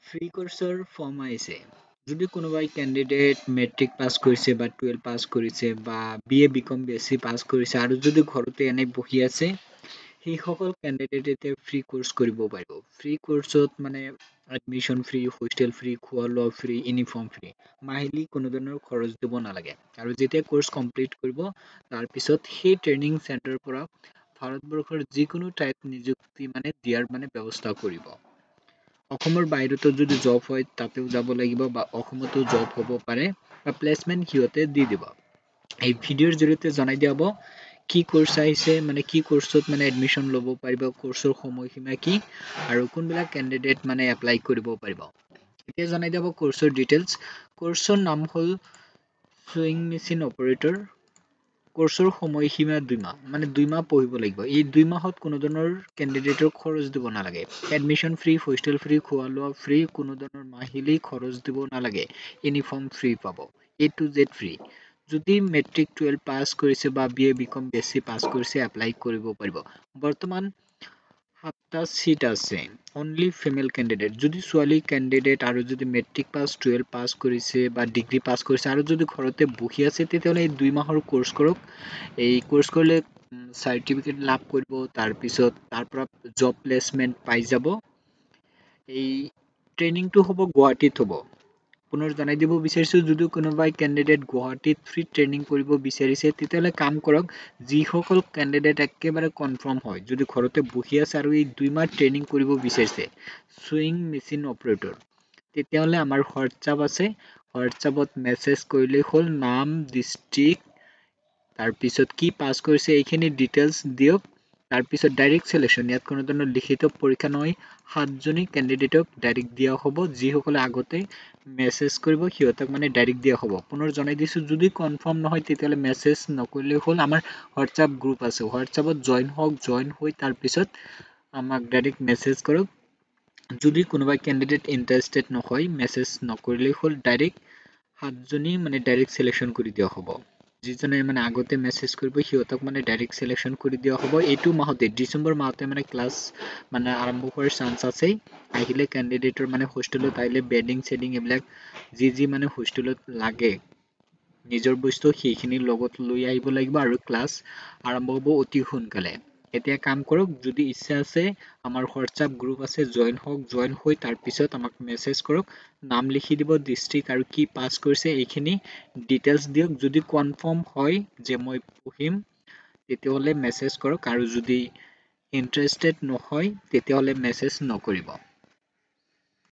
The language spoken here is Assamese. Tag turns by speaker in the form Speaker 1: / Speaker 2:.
Speaker 1: ফ্ৰী কোৰ্চৰ ফৰ্ম আহিছে। যদি কোনোবাই কেণ্ডিডেট মেট্ৰিক পাছ কৰিছে বা 12 পাছ কৰিছে বা BA BCom BSc পাছ কৰিছে আৰু যদি ঘৰতে এনে বহি আছে, সেইসকল কেণ্ডিডেট এতিয়া ফ্ৰী কোৰ্চ কৰিব পাৰিব। ফ্ৰী কোৰ্চত মানে এডমিশ্যন ফ্ৰী, হোষ্টেল ফ্ৰী, খোৱা লোৱা ফ্ৰী, ইউনিফৰ্ম ফ্ৰী। মাহিলী কোনো ধৰণৰ খৰচ দিব নালাগে। আৰু যেতিয়া কোৰ্চ কমপ্লিট কৰিব, তাৰপিছত সেই ট্ৰেইনিং চেণ্টাৰৰ পৰা ভাৰতবৰ্ষৰ যিকোনো ঠাইত নিযুক্তি দিয়াৰ ব্যৱস্থা কৰিব। অসমৰ বাহিৰতো যদি জব হয় তাতেও যাব লাগিব বা অসমতো জব হ'ব পাৰে বা প্লেচমেন্ট সিহঁতে দি দিব। এই ভিডিঅ'ৰ জৰিয়তে জনাই দিয়া হ'ব কি কোৰ্চ আহিছে, কি কোৰ্চত এডমিশ্যন ল'ব পাৰিব, কোৰ্চৰ সময়সীমা কি আৰু কোনবিলাক কেণ্ডিডেট এপ্লাই কৰিব পাৰিব। এতিয়া জনাই দিয়া হ'ব কোৰ্চৰ ডিটেইলছ। কোৰ্চৰ নাম হ'ল ছুইং মেচিন অপাৰেটৰ। কোৰ্চৰ সময়সীমা 2 মাহ, 2 মাহ পঢ়িব লাগিব। এই 2 মাহত কোনো ধৰণৰ কেণ্ডিডেটৰ খৰচ দিব নালাগে। এডমিশ্যন ফ্ৰী, হোষ্টেল ফ্ৰী, খোৱা লোৱা ফ্ৰী, কোনো ধৰণৰ মাহিলী খৰচ দিব নালাগে। ইউনিফৰ্ম ফ্ৰী পাব, A to Z ফ্ৰী। যদি মেট্ৰিক 12 পাছ কৰিছে বা BA BCom BSc পাছ কৰিছে এপ্লাই কৰিব পাৰিব। বৰ্তমান 7টা চিট আছে, অনলি ফিমেল কেণ্ডিডেট। যদি ছোৱালী কেণ্ডিডেট আৰু যদি মেট্ৰিক পাছ 12 পাছ কৰিছে বা ডিগ্ৰী পাছ কৰিছে আৰু যদি ঘৰতে বহি আছে তেতিয়াহ'লে এই 2 মাহৰ কোৰ্চ কৰক। এই কোৰ্চ কৰিলে চাৰ্টিফিকেট লাভ কৰিব, তাৰপিছত তাৰ পৰা জব প্লেচমেন্ট পাই যাব। এই ট্ৰেইনিংটো হ'ব গুৱাহাটীত হ'ব। পুনৰ জনাই দিব বিচাৰিছোঁ, যদি কোনোবাই কেণ্ডিডেট গুৱাহাটীত ফ্ৰী ট্ৰেইনিং কৰিব বিচাৰিছে তেতিয়াহ'লে কাম কৰক। যিসকল কেণ্ডিডেট একেবাৰে কনফাৰ্ম হয়, যদি ঘৰতে বহি আছে আৰু এই 2 মাহ ট্ৰেইনিং কৰিব বিচাৰিছে ছুইং মেচিন অপাৰেটৰ, তেতিয়াহ'লে আমাৰ হোৱাটছআপ আছে। হোৱাটছআপত মেছেজ কৰিলেই হ'ল, নাম, ডিষ্ট্ৰিক্ট, তাৰপিছত কি পাছ কৰিছে এইখিনি ডিটেইলছ দিয়ক। তাৰপিছত ডাইৰেক্ট চিলেকশ্যন, ইয়াত কোনো ধৰণৰ লিখিত পৰীক্ষা নহয়। 7জনী কেণ্ডিডেটক ডাইৰেক্ট দিয়া হ'ব। যিসকলে আগতে মেছেজ কৰিব সিহঁতক ডাইৰেক্ট দিয়া হ'ব। পুনৰ জনাই দিছোঁ, যদি কনফাৰ্ম নহয় তেতিয়াহ'লে মেছেজ নকৰিলেই হ'ল। আমাৰ হোৱাটছআপ গ্ৰুপ আছে, হোৱাটছআপত জইন হওক, জইন হৈ তাৰপিছত আমাক ডাইৰেক্ট মেছেজ কৰক। যদি কোনোবাই কেণ্ডিডেট ইণ্টাৰেষ্টেড নহয়, মেছেজ নকৰিলেই হ'ল। ডাইৰেক্ট 7জনী ডাইৰেক্ট চিলেকশ্যন কৰি দিয়া হ'ব। যিজনে আগতে মেছেজ কৰিব সিহঁতক ডাইৰেক্ট চিলেকশ্যন কৰি দিয়া হ'ব। এইটো মাহতে, ডিচেম্বৰ মাহতে ক্লাছ আৰম্ভ হোৱাৰ চান্স আছে। আহিলে কেণ্ডিডেটৰ হোষ্টেলত আহিলে বেডিং চেডিং এইবিলাক যি হোষ্টেলত লাগে নিজৰ বস্তু সেইখিনি লগত লৈ আহিব লাগিব আৰু ক্লাছ আৰম্ভ হ'ব অতি সোনকালে। এতিয়া কাম কৰক, যদি ইচ্ছা আছে আমাৰ হোৱাটছআপ গ্ৰুপ আছে, জইন হওক, জইন হৈ তাৰপিছত আমাক মেছেজ কৰক। নাম লিখি দিব, ডিষ্ট্ৰিক্ট আৰু কি পাছ কৰিছে এইখিনি ডিটেইলছ দিয়ক। যদি কনফাৰ্ম হয় যে মই পঢ়িম তেতিয়াহ'লে মেছেজ কৰক, আৰু যদি ইণ্টাৰেষ্টেড নহয় তেতিয়াহ'লে মেছেজ নকৰিব।